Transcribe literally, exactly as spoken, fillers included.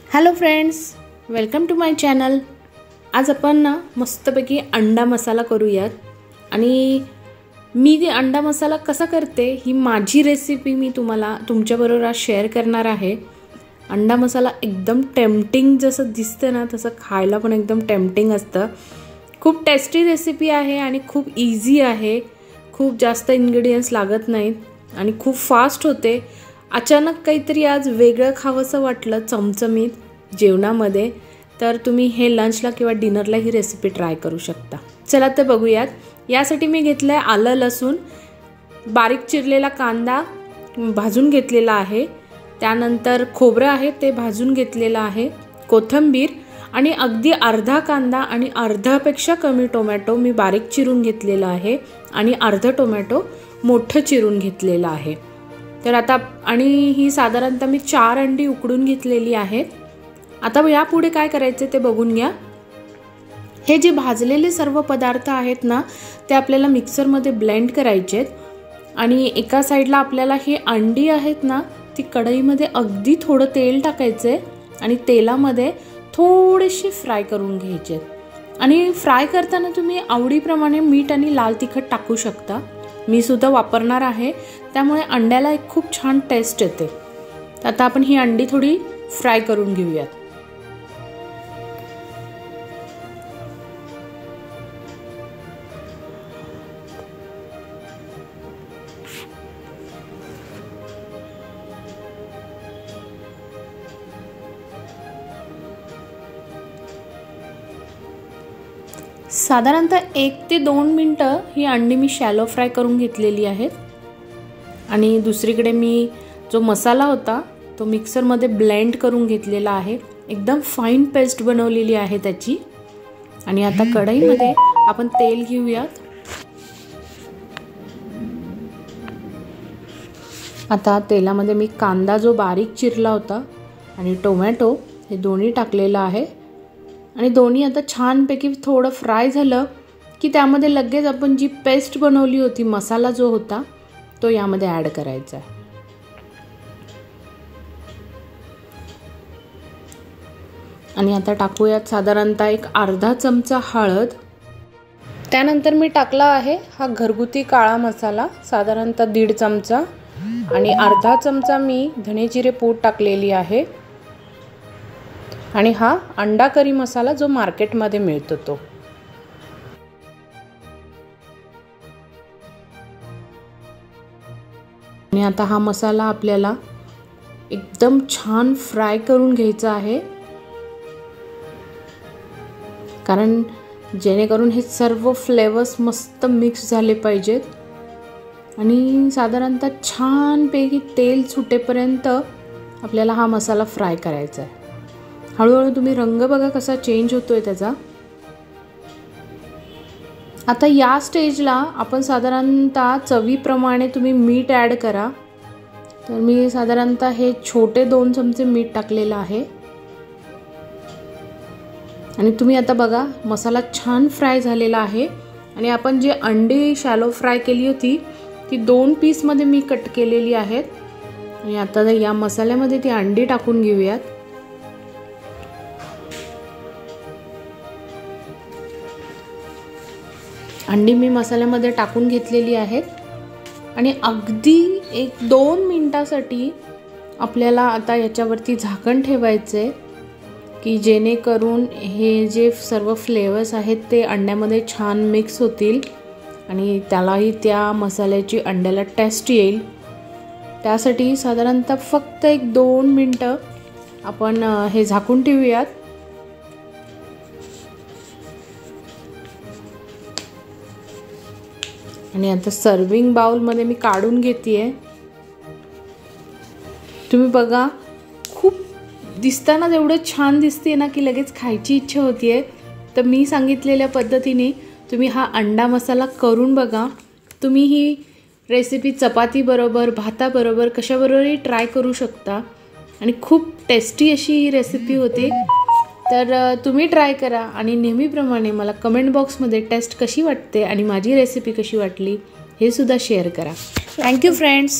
Hello friends, welcome to my channel. आज आपण ना मस्तपैकी अंडा मसाला करूयात। आणि मी ते अंडा मसाला कसा करते ही माझी रेसिपी मी तुम्हाला तुमच्याबरोबर आज शेअर करणार आहे। अंडा मसाला एकदम टेम्पटिंग जसं दिसतं ना तसं खायला पण एकदम टेम्पटिंग असतं। खूप टेस्टी रेसिपी आहे आणि खूप इझी आहे। खूप जास्त इन्ग्रेडियंट्स लागत नाहीत आणि खूप फास्ट होते। अचानक काहीतरी आज वेगळं खावंसं वाटलं चमचमीत जेवणामध्ये तर तुम्ही हे लंचला किंवा डिनरला ही रेसिपी ट्राय करू शकता। चला तर बघूयात। यासाठी मी घेतलंय आलं लसूण, बारीक चिरलेला कांदा भाजून घेतलेला आहे, त्यानंतर खोबरं आहे ते भाजून घेतलेलं आहे, कोथिंबीर आणि अगदी अर्धा कांदा आणि अर्धापेक्षा कमी टोमॅटो मी बारीक चिरून घेतलेला आहे आणि अर्धा टोमॅटो मोठं चिरून घेतलेला आहे। तर आता आणि ही साधारणतः मी चार अंडी उकडून घेतलेली आहेत। आता यापुढे काय करायचे ते बघून घ्या। हे जे भाजलेले सर्व पदार्थ आहेत ना ते आपल्याला मिक्सर मध्ये ब्लेंड करायचे आणि एका साइडला आपल्याला हे अंडी आहेत ना ती कढईमध्ये अगदी थोडं तेल टाकायचे आणि तेलामध्ये थोडेसे फ्राय करून घ्यायचे। आणि फ्राय करताना तुम्ही आवडीप्रमाणे मीठ आणि लाल तिखट टाकू शकता। मी सुद्धा वापरणार आहे, त्यामुळे अंड्याला एक खूप छान टेस्ट येते। आता आपण ही अंडी थोडी फ्राय करून घेऊयात। साधारणतः एक ते दोन मिनिटं ही अंडी मी शॅलो फ्राय करून घेतलेली आहेत। आणि दुसरीकडे मी जो मसाला होता तो मिक्सरमध्ये ब्लेंड करून घेतलेला आहे, एकदम फाईन पेस्ट बनवलेली आहे त्याची। आणि आता कढईमध्ये आपण तेल घेऊयात। आता तेलामध्ये मी कांदा जो बारीक चिरला होता आणि टोमॅटो हे दोन्ही टाकलेलं आहे आणि दोन्ही आता छानपैकी थोडं फ्राय झालं की त्यामध्ये लगेच आपण जी पेस्ट बनवली होती मसाला जो होता तो यामध्ये ॲड करायचा आहे। आणि आता टाकूयात साधारणतः एक अर्धा चमचा हळद, त्यानंतर मी टाकला आहे हा घरगुती काळा मसाला साधारणतः दीड चमचा आणि अर्धा चमचा मी धने जिरे पूड टाकलेली आहे आणि हा अंडा करी मसाला जो मार्केटमध्ये मिळतो तो। आणि आता हा मसाला आपल्याला एकदम छान फ्राय करून घ्यायचा आहे, कारण जेणेकरून हे सर्व फ्लेवर्स मस्त मिक्स झाले पाहिजेत। आणि साधारणतः छानपैकी तेल सुटेपर्यंत आपल्याला हा मसाला फ्राय करायचा आहे। हळूहळू तुम्ही रंग बघा कसा चेंज होतोय त्याचा। आता या स्टेजला आपण साधारणतः चवीप्रमाणे तुम्ही मीठ ॲड करा। तर मी साधारणतः हे छोटे दोन चमचे मीठ टाकलेलं आहे। आणि तुम्ही आता बघा मसाला छान फ्राय झालेला आहे आणि आपण जे अंडी शॅलो फ्राय केली होती ती दोन पीसमध्ये मी कट केलेली आहेत। आणि आता या मसाल्यामध्ये ती अंडी टाकून घेऊयात। अंडी मी मसाल्यामध्ये टाकून घेतलेली आहेत आणि अगदी एक दोन मिनिटासाठी आपल्याला आता याच्यावरती झाकण ठेवायचे की जेणेकरून हे जे सर्व फ्लेवर्स आहेत ते अंड्यामध्ये छान मिक्स होतील आणि त्यालाही त्या मसाल्याची अंड्याला टेस्ट येईल। त्यासाठी साधारणतः फक्त एक दोन मिनटं आपण हे झाकून ठेवूयात। आणि आता सर्विंग बाउलमध्ये मी काढून घेतेय। तुम्ही बघा खूप दिसताना एवढं छान दिसते ना की लगेच खायची इच्छा होतीये। तर मी सांगितलेल्या पद्धतीने तुम्ही हा अंडा मसाला करून बघा। तुम्ही ही रेसिपी चपाती बरोबर भाताबरोबर कशाबरोबरही ट्राय करू शकता आणि खूप टेस्टी अशी ही रेसिपी होते। तर तुम्ही ट्राय करा आणि नेहमीप्रमाणे मला कमेंट बॉक्समध्ये टेस्ट कशी वाटते आणि माझी रेसिपी कशी वाटली हे सुद्धा शेअर करा। Thank you friends.